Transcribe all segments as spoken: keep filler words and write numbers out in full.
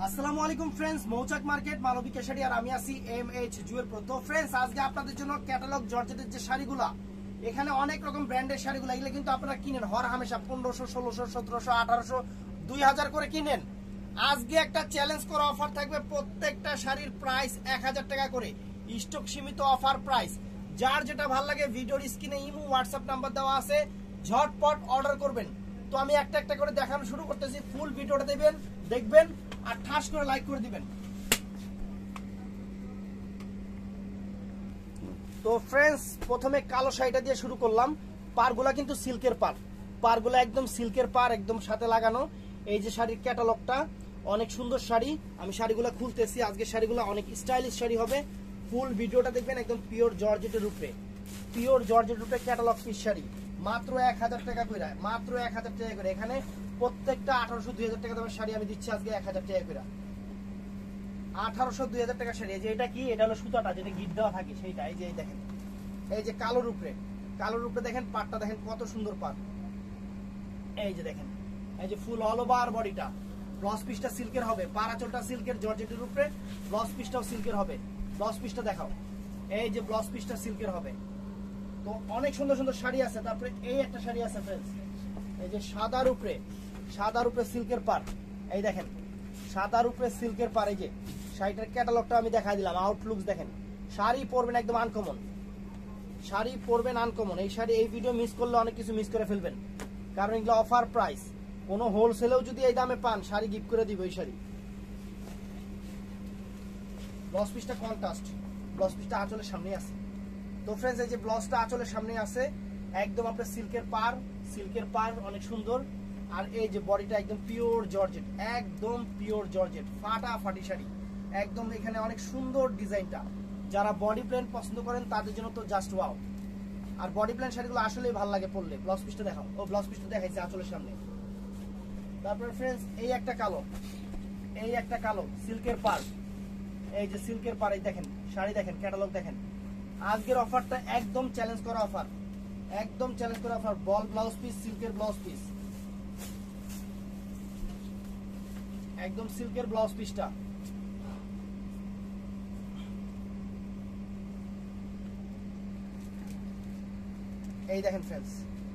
আসসালামু আলাইকুম ফ্রেন্ডস, মৌচাক মার্কেট মালবিকা শাড়ি আর আমি আছি এম এইচ জুয়েল প্রো। তো ফ্রেন্ডস, আজকে আপনাদের জন্য ক্যাটালগ জর্জেটের যে শাড়িগুলা, এখানে অনেক রকম ব্র্যান্ডের শাড়িগুলো, এগুলো কিন্তু আপনারা কিনেন হর হামেশা পনেরোশো ষোলোশো সতেরোশো আঠারোশো দুই হাজার করে কিনেন। আজকে একটা চ্যালেঞ্জ করা অফার থাকবে, প্রত্যেকটা শাড়ির প্রাইস এক হাজার টাকা করে, স্টক সীমিত অফার প্রাইস। যার যেটা ভালো লাগে ভিডিওর স্ক্রিনে ইমো হোয়াটসঅ্যাপ নাম্বার দেওয়া আছে, ঝটপট অর্ডার করবেন। তো আমি একটা একটা করে দেখানো শুরু করতেছি, ফুল ভিডিওটা দেবেন দেখবেন আর ঠাস করে লাইক করে দিবেন। তো ফ্রেন্ডস, প্রথমে কালো শাড়িটা দিয়ে শুরু করলাম। পারগুলা কিন্তু সিল্কের পার, পারগুলা একদম সিল্কের পার, একদম সাথে লাগানো। এই যে শাড়ির ক্যাটালগটা, অনেক সুন্দর শাড়ি। আমি শাড়িগুলো খুলতেছি, আজকে শাড়িগুলো অনেক স্টাইলিশ শাড়ি হবে। ফুল ভিডিওটা দেখবেন, একদম পিওর জর্জেটের উপরে, পিওর জর্জেটের উপরে ক্যাটালগ পিস শাড়ি, মাত্র এক হাজার টাকা করে, মাত্র এক হাজার টাকা করে। এখানে প্রত্যেকটা আঠারোশো দুই হাজার টাকা দামের শাড়ি আমি দিচ্ছি আজকে এক হাজার টাকা করে। আঠারোশো দুই হাজার টাকা শাড়ি। যে এটা কি, এটা হলো সুতাটা যেটা গিট দেওয়া থাকে সেইটা। এই যে দেখেন, এই যে কালোর উপরে, কালোর উপরে দেখেন পাটটা, দেখেন কত সুন্দর পাট। এই যে দেখেন, এই যে ফুল অল ওভার বডিটা, ব্লাউজ পিসটা সিল্কের হবে, পারাচলটা সিল্কের জর্জেটের উপরে, ব্লাউজ পিসটাও সিল্কের হবে। ব্লাউজ পিসটা দেখাও, এই যে ব্লাউজ পিসটা সিল্কের হবে। তো অনেক সুন্দর সুন্দর শাড়ি আছে। তারপরে এই একটা শাড়ি আছে ফ্রেন্ডস, এই যে সাদার উপরে, সাদার উপরে সিল্কের পার। এই দেখেন সাদার উপরে সিল্কের পার। এই যে শাড়িটার ক্যাটালগটা আমি দেখাই দিলাম, আউটলুকস দেখেন। শাড়ি পরবেন একদম আনকমন, শাড়ি পরবেন আনকমন। এই শাড়ি, এই ভিডিও মিস করলে অনেক কিছু মিস করে ফেলবেন, কারণ এগুলো অফার প্রাইস। কোনো হোলসেলেও যদি এই দামে পান, শাড়ি গিফট করে দিব এই শাড়ি। ব্লাউজ পিসটা কন্ট্রাস্ট, ব্লাউজ পিসটা আঁচলের সামনে আছে। তো ফ্রেন্ডস, এই যে ব্লাউজটা আঁচলের সামনে আছে, একদম আপনার সিল্কের পার, সিল্কের পার অনেক সুন্দর। আর এই যে বডিটা একদম পিওর জর্জেট, একদম পিওর জর্জেট, ফাটাফাটি শাড়ি একদম। এখানে অনেক সুন্দর ডিজাইনটা, যারা বডি প্লেন পছন্দ করেন তাদের জন্য তো জাস্ট ওয়াও। আর বডি প্লেন শাড়িগুলো আসলেই ভালো লাগে পরলে। ব্লাউজ পিসটা দেখাও, ও ব্লাউজ পিসটা দেখাইছে আঁচলের সামনে। তারপরে ফ্রেন্ডস, এই একটা কালো, এই একটা কালো সিল্কের পার, এই যে সিল্কের পার। এই দেখেন শাড়ি, দেখেন ক্যাটালগ দেখেন। আজকের অফারটা একদম চ্যালেঞ্জ করা অফার, একদম চ্যালেঞ্জ করা অফার। বল ব্লাউজ পিস, সিল্কের ব্লাউজ পিস, একদম সিল্কের ব্লাউজ পিসটা। এই দেখেন ফ্রেন্ডস,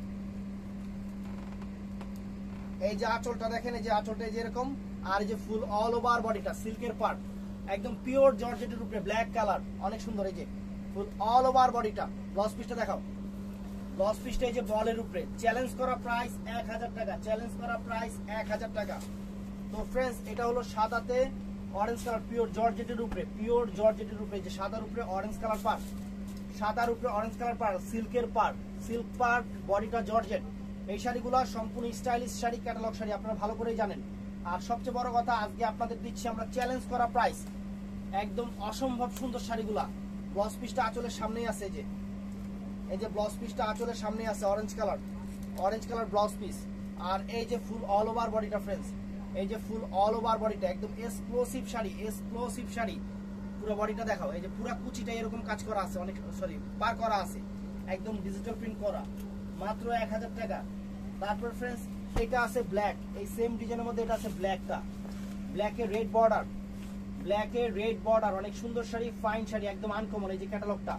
এই যে আঁচলটা দেখেন, এই যে আঁচলটা যেরকম, আর এই যে ফুল অল ওভার বডিটা সিল্কের পার্ট, একদম পিওর জর্জেটের উপরে ব্ল্যাক কালার, অনেক সুন্দর। এই যে ফুল অল ওভার বডিটা। ব্লাউজ পিসটা দেখাও, ব্লাউজ পিসটা এই যে বলের উপরে। চ্যালেঞ্জ করা প্রাইস এক হাজার টাকা, চ্যালেঞ্জ করা প্রাইস এক হাজার টাকা। তো ফ্রেন্ডস, এটা হলো সাদাতে অরেঞ্জ কালার, পিওর জর্জেটের উপরে, পিওর জর্জেটের উপরে, যে সাদার উপরে অরেঞ্জ কালার পার, সাদার উপরে অরেঞ্জ কালার পার, সিল্কের পার, সিল্ক পার, বডিটা জর্জেট। এই শাড়িগুলো সম্পূর্ণ স্টাইলিশ শাড়ি, ক্যাটালগ শাড়ি, আপনারা ভালো করেই জানেন। আর সবচেয়ে বড় কথা, আজকে আপনাদের দিচ্ছি আমরা চ্যালেঞ্জ করা প্রাইস, একদম অসম্ভব সুন্দর শাড়িগুলা। ব্লাউজ পিসটা আঁচলের সামনেই আছে, এই যে এই যে ব্লাউজ পিসটা আঁচলের সামনে আছে, orange colour, orange colour blouse piece. আর এই যে ফুল অল ওভার বডিটা ফ্রেন্ডস, এই যে ফুল অল ওভার বডিটা, একদম এক্সক্লুসিভ শাড়ি, এক্সক্লুসিভ শাড়ি। পুরো বডিটা দেখাও, এই যে পুরো কুচিটা এরকম কাজ করা আছে, অনেক সরি পার করা আছে, একদম ডিজিটাল প্রিন্ট করা, মাত্র এক হাজার টাকা। তারপর ফ্রেন্ডস, এটা আছে ব্ল্যাক, এই সেম ডিজাইনের মধ্যে এটা আছে ব্ল্যাকটা, ব্ল্যাকে রেড বর্ডার, ব্ল্যাকে রেড বর্ডার, অনেক সুন্দর শাড়ি, ফাইন শাড়ি, একদম আনকমন। এই যে ক্যাটালগটা।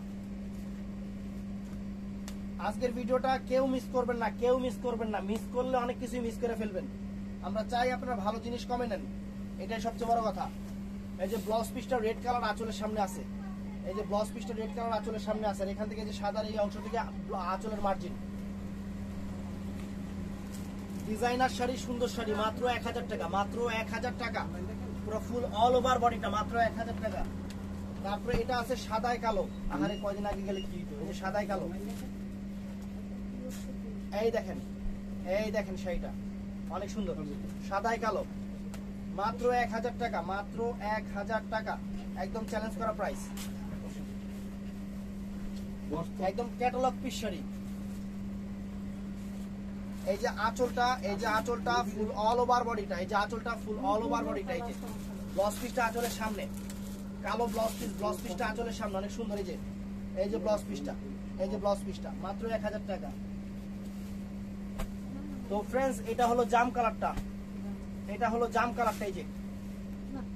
আজকের ভিডিওটা কেউ মিস করবেন না, কেউ মিস করবেন না, মিস করলে অনেক কিছুই মিস করে ফেলবেন। আমরা চাই আপনারা ভালো জিনিস কমে নেন, এটাই সবচেয়ে বড় কথা। এই যে ব্লাউজ পিসটা রেড কালার আঁচলের সামনে আছে, এই যে ব্লাউজ পিসটা রেড কালার আঁচলের সামনে আছে। আর এখান থেকে যে সাদার এই অংশ থেকে আঁচলের মার্জিন। ডিজাইনার শাড়ি, সুন্দর শাড়ি, মাত্র এক হাজার টাকা, মাত্র এক হাজার টাকা। পুরো ফুল অল ওভার বডিটা, মাত্র এক হাজার টাকা। তারপরে এটা আছে সাদায় কালো, আহারে কয়দিন আগে গেলে কি হতো, এই যে সাদায় কালো। এই দেখেন, এই দেখেন শাড়িটা অনেক সুন্দর, সাদায় কালো, মাত্র এক হাজার টাকা, মাত্র এক হাজার টাকা, একদম চ্যালেঞ্জ করা প্রাইস, একদম ক্যাটালগ পিস শাড়ি। এই যে আঁচলটা, এই যে আঁচলটা ফুল অল ওভার বডিটা, এই যে আঁচলটা ফুল অল ওভার বডিটা। এই যে ব্লাউজ পিসটা আঁচলের সামনে, কালো ব্লাউজ পিস, ব্লাউজ পিসটা আঁচলের সামনে, অনেক সুন্দর। এই যে এই যে ব্লাউজ পিসটা, এই যে ব্লাউজ পিসটা, মাত্র এক হাজার টাকা। তো ফ্রেন্ডস, এটা হলো জাম কালারটা, এটা হলো জাম কালারটা, এই যে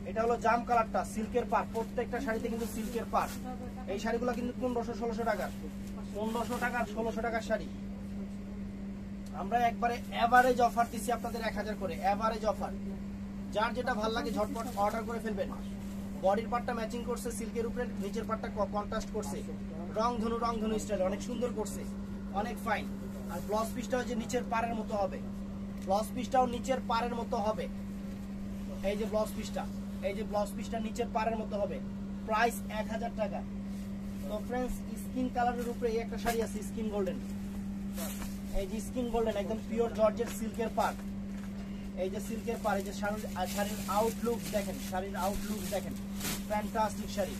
এটা হলো জাম কালারটা, সিল্কের পার, প্রত্যেকটা শাড়িতে কিন্তু সিল্কের পার। এই শাড়িগুলো কিন্তু পনেরোশো ষোলোশো টাকার, পনেরোশো টাকার ষোলোশো টাকার শাড়ি। আমরা একবারে এভারেজ অফার দিচ্ছি আপনাদের এক হাজার করে, এভারেজ অফার। যার যেটা ভালো লাগে ঝটপট অর্ডার করে ফেলবেন। বডির পার্টটা ম্যাচিং করছে সিল্কের উপরে, নিচের পার্টটা কন্ট্রাস্ট করছে, রং ধনু রং ধনু স্টাইল, অনেক সুন্দর করছে, অনেক ফাইন। আর ব্লাউজ পিসটাও যে নিচের পাড়ের মতো হবে, ব্লাউজ পিসটাও নিচের পাড়ের মতো হবে। এই যে ব্লাউজ পিসটা, এই যে ব্লাউজ পিসটা নিচের পাড়ের মতো হবে। প্রাইস এক হাজার টাকা। তো ফ্রেন্ডস, স্কিন কালারের উপরে এই একটা শাড়ি আছে স্কিন গোল্ডেন, এই যে স্কিন গোল্ডেন একদম পিওর জর্জেট সিল্কের পাড়। এই যে সিল্কের পাড়, এই যে শাড়ির আউটলুক দেখেন, শাড়ির আউটলুক দেখেন, ফ্যান্টাস্টিক শাড়ি,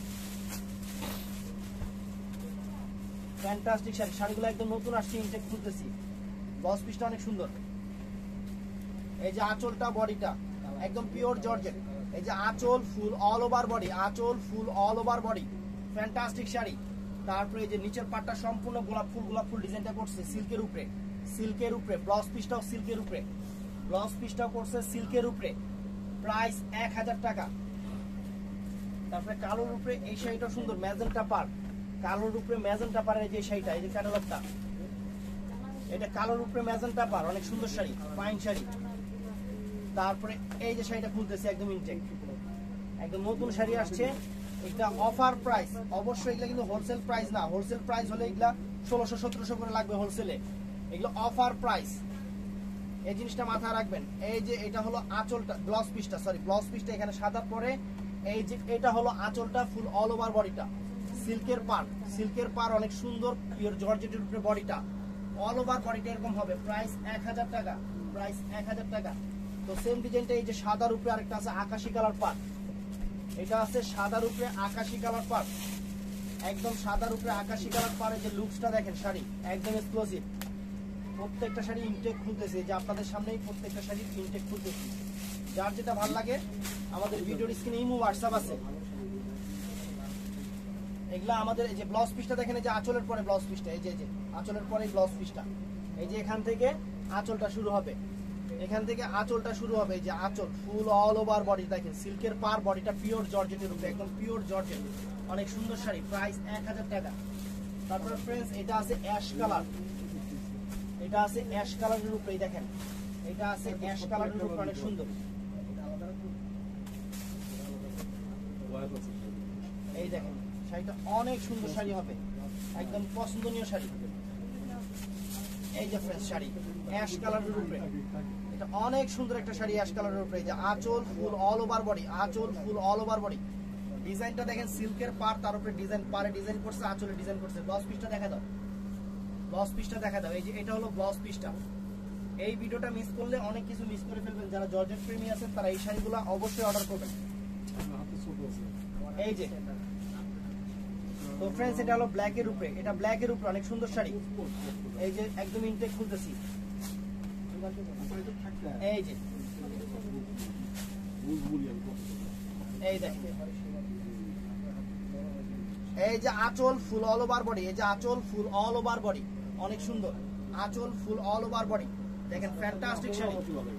ফ্যান্টাস্টিক শাড়ি। শাড়িগুলো একদম নতুন আসছে, ইনটেক খুলতেছি। ব্লাউজ পিসটা অনেক সুন্দর। এই যে আঁচলটা, বডিটা একদম পিওর জর্জেট। এই যে আঁচল ফুল অল ওভার বডি, আঁচল full all over body, fantastic sari. তারপরে এই যে নিচের পাটটা সম্পূর্ণ গোলাপ ফুল গোলাপ ফুল ডিজাইনটা করছে সিল্কের উপরে, সিল্কের উপরে। ব্লাউজ পিসটাও সিল্কের উপরে, ব্লাউজ পিসটাও করছে সিল্কের উপরে। প্রাইস এক হাজার টাকা। তারপরে কালোর উপরে এই শাড়িটা সুন্দর, ম্যাজেন্টা পার, কালোর উপরে ম্যাজেন্টা পারের যে শাড়িটা, এই যে ক্যাটালগটা, এটা কালোর উপরে ম্যাজেন্টা পার, অনেক সুন্দর শাড়ি, ফাইন শাড়ি। তারপরে এই যে শাড়িটা খুলতেছে একদম ইনটেক, একদম নতুন শাড়ি আসছে। এটা অফার প্রাইস, অবশ্যই এগুলা কিন্তু হোলসেল প্রাইস না। হোলসেল প্রাইস হলে এগুলা ষোলোশো সতেরোশো করে লাগবে হোলসেলে, এগুলো অফার প্রাইস। এই জিনিসটা মাথায় রাখবেন। এই যে এটা হলো আঁচলটা, ব্লাউজ পিসটা, সরি ব্লাউজ পিসটা এখানে সাদা পরে। এই যে এটা হলো আঁচলটা, ফুল অল ওভার বডিটা, সিল্কের পার, সিল্কের পার অনেক সুন্দর, পিওর জর্জেটের উপরে বডিটা, অল ওভার বডিটা এরকম হবে। প্রাইস এক হাজার টাকা, প্রাইস এক হাজার টাকা। তো সেম ডিজাইনটা এই যে সাদার উপরে আরেকটা আছে আকাশি কালার পার, এটা আছে সাদার উপরে আকাশি কালার পার, একদম সাদার উপরে আকাশি কালার পার। এই যে লুকসটা দেখেন, শাড়ি একদম এক্সক্লুসিভ। প্রত্যেকটা শাড়ি ইনটেক খুলতেছে, যে আপনাদের সামনেই প্রত্যেকটা শাড়ি ইনটেক খুলতেছি। যার যেটা ভালো লাগে আমাদের ভিডিওর স্ক্রিনে ইমো হোয়াটসঅ্যাপ আছে। এগুলা আমাদের এই যে ব্লাউজ পিসটা দেখেন, এই যে আঁচলের পরে ব্লাউজ পিসটা, এই যে এই যে আঁচলের পরে ব্লাউজ পিসটা, এই যে এখান থেকে আঁচলটা শুরু হবে, এখান থেকে আঁচলটা শুরু হবে। এই যে আঁচল ফুল অল ওভার বডি দেখেন, সিল্কের পার, বডিটা পিওর জর্জেটের উপরে, একদম পিওর জর্জেট, অনেক সুন্দর শাড়ি। প্রাইস এক হাজার টাকা। তারপরে ফ্রেন্ডস, এটা আছে অ্যাশ কালার, এটা আছে অ্যাশ কালারের উপরে, দেখেন এটা আছে অ্যাশ কালারের উপরে, অনেক সুন্দর। এই দেখেন শাড়িটা অনেক সুন্দর শাড়ি হবে, একদম পছন্দনীয় শাড়ি। এই যে ফ্রেন্ডস শাড়ি অ্যাশ কালারের উপরে, এটা অনেক সুন্দর একটা শাড়ি অ্যাশ কালারের উপরে। যে আঁচল ফুল অল ওভার বডি, আঁচল ফুল অল ওভার বডি। ডিজাইনটা দেখেন, সিল্কের পার, তার উপরে ডিজাইন, পারে ডিজাইন করছে, আঁচলে ডিজাইন করছে। ব্লাউজ পিসটা দেখা দাও, ব্লাউজ পিসটা দেখা দাও। এই যে এটা হলো ব্লাউজ পিসটা। এই ভিডিওটা মিস করলে অনেক কিছু মিস করে ফেলবেন। যারা জর্জেট প্রেমী আছেন তারা এই শাড়িগুলো অবশ্যই অর্ডার করবেন। এই যে তো ফ্রেন্ডস, এটা হলো ব্ল্যাক এর উপরে, এটা ব্ল্যাক এর উপরে অনেক সুন্দর শাড়ি। এই যে একদম ইনটেক খুলতেছি, এই যে এই দেখেন, এই যে আঁচল ফুল অল ওভার বডি, এই যে আঁচল ফুল অল ওভার বডি, অনেক সুন্দর আঁচল ফুল অল ওভার বডি, দেখেন ফ্যান্টাস্টিক শাড়ি।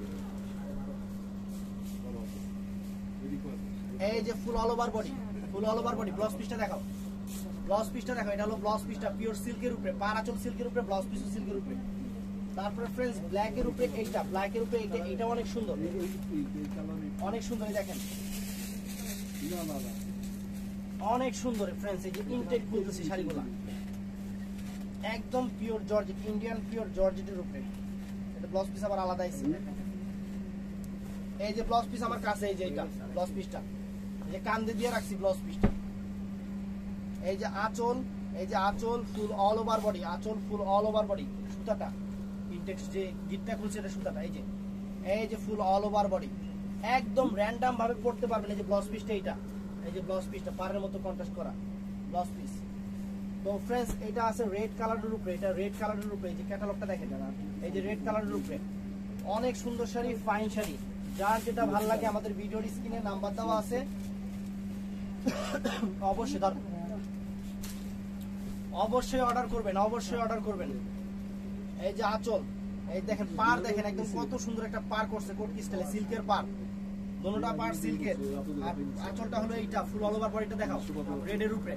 এই যে full all over body, full all over body. Blouse পিসটা দেখাও, ব্লাউজ পিসটা দেখো, এটা হলো ব্লাউজ পিসটা, পিওর সিল্কের উপরে, পার আঁচল সিল্কের উপরে, ব্লাউজ পিস সিল্কের উপরে। তারপরে ফ্রেন্ডস, ব্ল্যাক এর উপরে এইটা, ব্ল্যাক এর উপরে এইটা, এটা অনেক সুন্দর, অনেক সুন্দর। দেখেন অনেক সুন্দর ফ্রেন্ডস। এই যে ইনটেক বলতেছি শাড়িগুলা, একদম পিওর জর্জেট, ইন্ডিয়ান পিওর জর্জেটের উপরে। এটা ব্লাউজ পিস আবার আলাদা আছে। এই যে ব্লাউজ পিস আমার কাছে, এই যে এটা ব্লাউজ পিসটা, এই যে কান্দে দিয়ে রাখছি ব্লাউজ পিসটা। এই যে আঁচল, এই যে আঁচল ফুল অল ওভার বডি, আঁচল ফুল অল ওভার বডি। সুতাটা ইনটেক্স যে গিটটা খুলছে, এটা সুতাটা। এই যে এই যে ফুল অল ওভার বডি, একদম র্যান্ডম ভাবে পড়তে পারবেন। এই যে ব্লাউজ পিসটা, এইটা এই যে ব্লাউজ পিসটা পাড়ের মতো কন্ট্রাস্ট করা ব্লাউজ পিস। তো ফ্রেন্ডস, এটা আছে রেড কালারের উপরে, এটা রেড কালারের উপরে। এই যে ক্যাটালগটা দেখেন, এই যে রেড কালারের উপরে, অনেক সুন্দর শাড়ি, ফাইন শাড়ি। যার যেটা ভালো লাগে আমাদের ভিডিওর স্ক্রিনে নাম্বার দেওয়া আছে, অবশ্যই অবশ্যই অর্ডার করবেন, অবশ্যই অর্ডার করবেন। এই যে আঁচল, এই দেখেন পার দেখেন, একদম কত সুন্দর একটা পার করছে কোট স্টাইলে, সিল্কের পার, দোনোটা পার সিল্কের। আর আঁচলটা হলো এইটা, ফুল অল ওভার বডিটা দেখাও রেডের উপরে।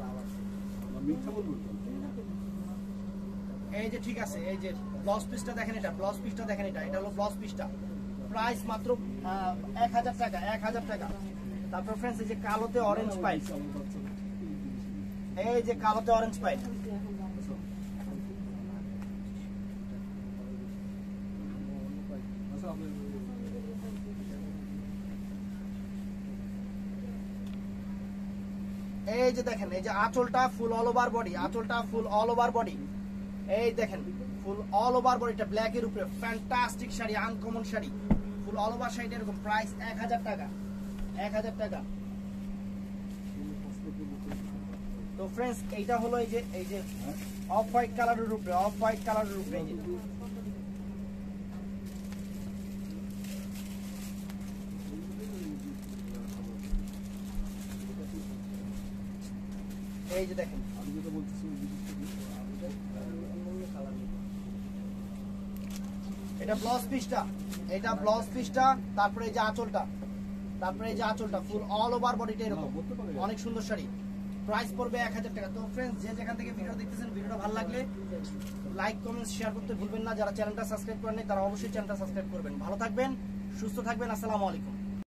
এই যে ঠিক আছে, এই যে ব্লাউজ পিসটা দেখেন, এটা ব্লাউজ পিসটা দেখেন, এটা এটা হলো ব্লাউজ পিসটা। প্রাইস মাত্র এক হাজার টাকা, এক হাজার টাকা। তারপর ফ্রেন্ডস এই যে কালোতে অরেঞ্জ পাইপ, এই যে কালোতে অরেঞ্জ পাইপ, এই যে দেখেন, এই যে আঁচলটা ফুল অল ওভার বডি, আঁচলটা ফুল অল ওভার বডি, এই দেখেন ফুল অল ওভার বডিটা ব্ল্যাক এর উপরে। Fantastic sari, uncommon sari, full all over sari এরকম। প্রাইস এক হাজার টাকা, এক হাজার টাকা। তো ফ্রেন্ডস এইটা হলো এই যে এই যে অফ হোয়াইট কালারের উপরে, অফ হোয়াইট কালারের উপরে এই যে এই যে দেখেন, এটা ব্লাউজ পিসটা, এটা ব্লাউজ পিসটা। তারপরে এই যে আঁচলটা, তারপরে এই যে আঁচলটা ফুল অল ওভার বডিটা এরকম, অনেক সুন্দর শাড়ি। প্রাইস পড়বে এক হাজার টাকা। তো ফ্রেন্ডস যে যেখান থেকে ভিডিও দেখতেছেন, ভিডিওটা ভালো লাগলে লাইক কমেন্ট শেয়ার করতে ভুলবেন না। যারা চ্যানেলটা সাবস্ক্রাইব করেন তারা অবশ্যই চ্যানেলটা সাবস্ক্রাইব করবেন। ভালো থাকবেন, সুস্থ থাকবেন, আসসালামু আলাইকুম।